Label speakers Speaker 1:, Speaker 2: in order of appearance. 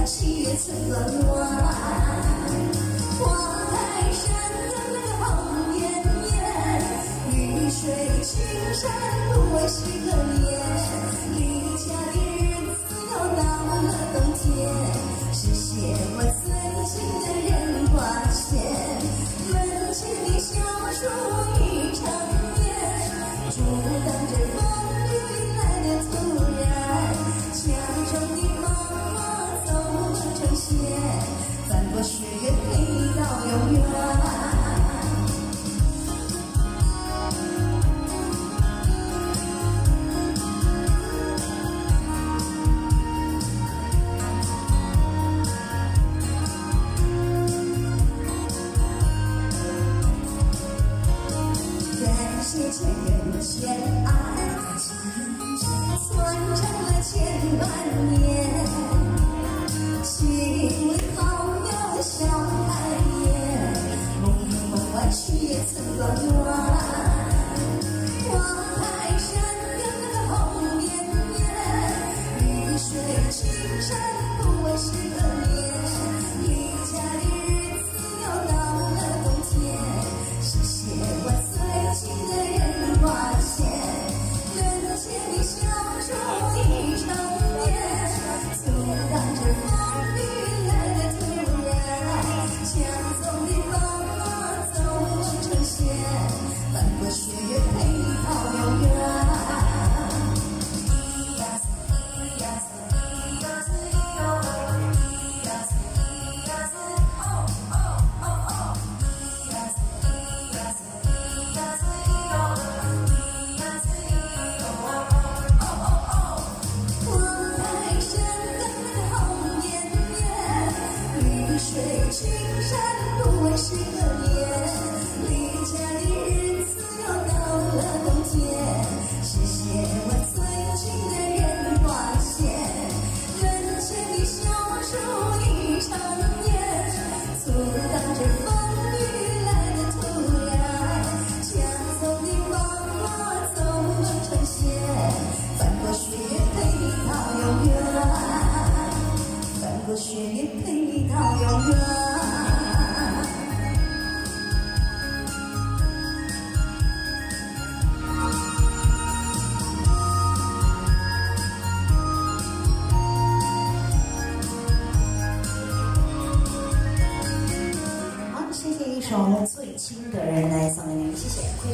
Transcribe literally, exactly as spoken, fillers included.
Speaker 1: 七月春暖暖，花开山的那个红艳艳，雨水青山不为谁可怜。离家的日子又到了冬天，谢谢我最亲的人挂牵，门前的小树一长眠，阻挡着风雨来的突然，家中的妈妈走成成线，翻过雪月陪你到永远。谢千人千爱，传承了千万年。亲为好友笑开颜，梦里梦外去也曾暖暖。花开山有那个红艳艳，雨水青山不为谁可怜。离家的日子又到了冬天，谢谢我最亲的人挂牵，人间的小树一长眠，阻挡着风雨来的突然，家中的妈妈走成线，翻过雪月陪你到永远。水青山不为谁可怜，离家的日子又到了冬天，谢谢我最亲的人挂牵，人间的小树一长眠，阻挡着风雨来的突然，家中的妈妈走成线，翻过雪月陪你到永远，翻过雪月陪你到永远。好，谢谢一首《最亲的人》来送给你们，谢谢。